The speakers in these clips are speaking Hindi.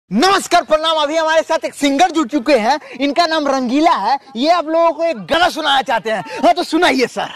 नमस्कार प्रणाम। अभी हमारे साथ एक सिंगर जुड़ चुके हैं, इनका नाम रंगीला है। ये आप लोगों को एक गाना सुनाना चाहते हैं। हाँ तो सुनाइए सर।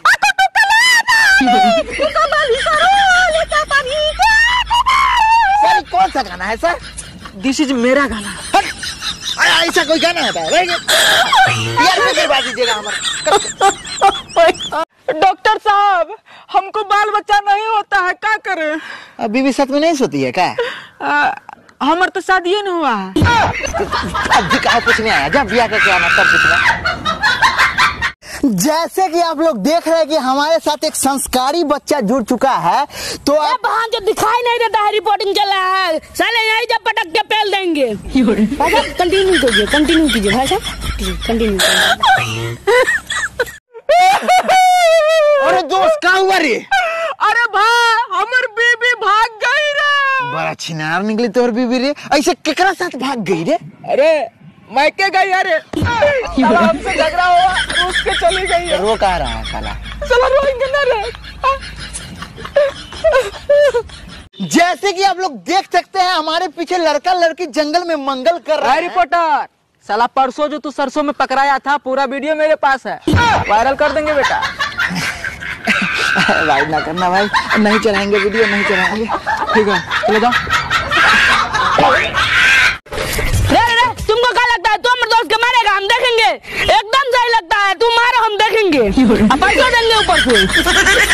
सर कौन सा गाना है सर? दिस इज मेरा गाना। ऐसा कोई गाना है दीजिएगा हमारा। डॉक्टर साहब हमको बाल बच्चा नहीं होता है, क्या करें? अभी भी सच में नहीं सोती है क्या? हमार तो शादी नहीं हुआ है। अभी कहा पूछने आया, जब ब्याह करके आना तब पूछना। जैसे कि आप लोग देख रहे हैं कि हमारे साथ एक संस्कारी बच्चा जुड़ चुका है। तो आप जो दिखाई नहीं देता है, रिपोर्टिंग चल रहा है, साले यही जब पटक के पेल देंगे। भाई साहब कंटिन्यू कीजिए भाई साहब, कंटिन्यू अरे दोस्त क्या हुआ रे? अरे भाई हमर बीबी भाग गई रे। बड़ा छिनार निकली तोर बीबी रे। ऐसे केकरा साथ भाग गई रे? अरे मैके गई। अरे हमसे झगड़ा हुआ, रूस के चली गई। रो कह रहा है साला? चलो रोएंगे ना रे। जैसे कि आप लोग देख सकते हैं हमारे पीछे लड़का लड़की जंगल में मंगल कर रहा है। रिपोर्टर साला परसों जो तू सरसों में पकड़ाया था, पूरा वीडियो मेरे पास है, वायरल कर देंगे बेटा। भाई ना करना भाई, नहीं चलाएंगे वीडियो, नहीं चलाएंगे। ठीक है चले जाओ। तुमको क्या लगता है? तुम दोस्त के मारेगा, हम देखेंगे। एकदम सही लगता है, तुम मारो हम देखेंगे। अब पैसा देंगे ऊपर से।